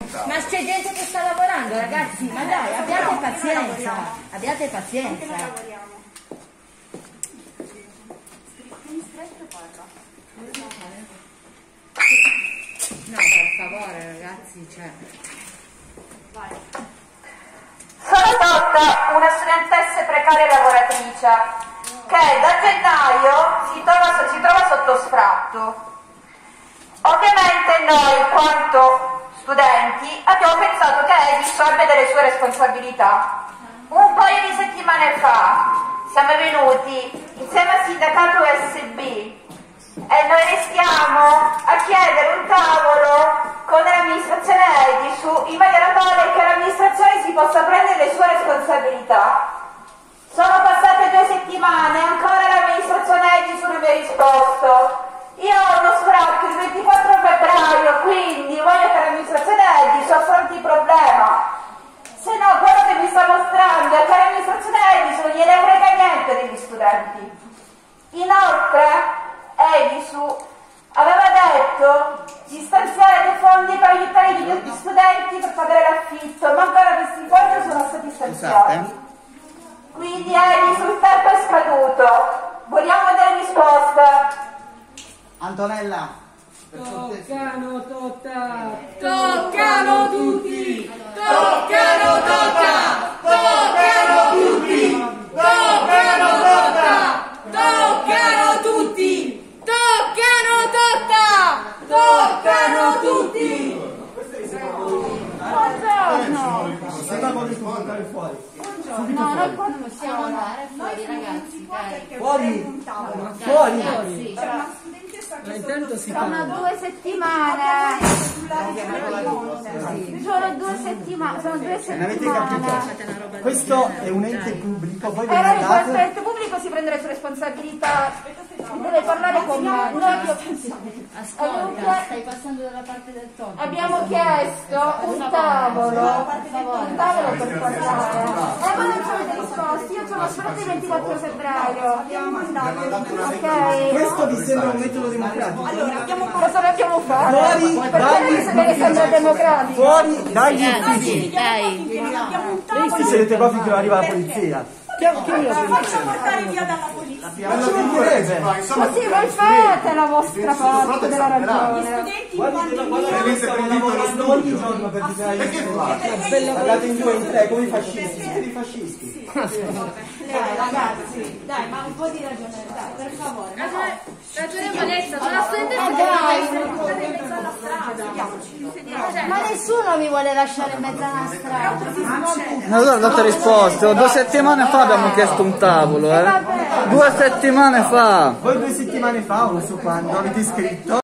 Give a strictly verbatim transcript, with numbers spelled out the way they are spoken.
Ma c'è gente che sta lavorando, ragazzi, ma dai, abbiate pazienza, abbiate pazienza. No, per favore, ragazzi, cioè. Vai. Sono Totta, una studentessa precaria lavoratrice che da gennaio si trova, si trova sotto sfratto. Ovviamente noi, quanto studenti, abbiamo pensato che egli assume delle sue responsabilità. Un paio di settimane fa siamo venuti insieme al sindacato U S B e noi restiamo a chiedere un tavolo con l'amministrazione Edi su, in maniera tale che l'amministrazione si possa prendere le sue responsabilità. Sono passate due settimane e ancora l'amministrazione Edi non mi ha risposto. Io ho uno sfratto il ventiquattro febbraio, quindi voglio che l'amministrazione Edi affronti il problema. Se no, quello che mi sta mostrando è che l'amministrazione Edi non gliene frega niente degli studenti. Inoltre, Edisu aveva detto di stanziare dei fondi per aiutare gli studenti per pagare l'affitto, ma ancora questi fondi sono stati stanziati. Quindi Edisu, il tempo è scaduto. Vogliamo delle risposte. Antonella, toccano Totta, toccano tutti, toccano Totta, toccano tutti, toccano Totta, toccano tutti, toccano Totta, toccano tutti. Buongiorno. sembra voglio portare fuori. No, noi qua non possiamo andare fuori, ragazzi, dai. Fuori, fuori, fuori. Ma intanto si sono parla. due settimane. Sono due settimane. Sono due Non avete settimane. capito? Questo è un ente pubblico, voi ve Eh, ne questo date. ente pubblico si prende le sue responsabilità, deve parlare con noi. Noi Ascolta, stai passando dalla parte del tono. abbiamo chiesto un tavolo, un tavolo per parlare. Eh, ma non ci avete risposto, io sono sfratto il ventiquattro febbraio. Ok. Questo vi sembra un metodo democratico? Allora, abbiamo, cosa abbiamo fatto? Fuori, Perché dagli deve sapere se sembra democratico? Fuori dagli uffici. Dai, Questi siete qua finché non arriva la polizia. Faccia portare via dalla polizia. Ma ci mancherebbe. Così voi fate la vostra parte della ragione. Guardate, guardate, stanno lavorando ogni giorno per difendere gli studenti. Andate in due, in tre, come i fascisti. Siete dei fascisti. Dai ragazzi, dai, ma un po' di ragionevolezza, per favore. ragionevolezza, sono studentessa che deve essere in mezzo alla strada. Ma nessuno vi vuole lasciare in mezzo alla strada. Non ho dato risposte, due settimane fa abbiamo chiesto un tavolo, eh? Due settimane fa! Voi due settimane fa, non so quando, avete iscritto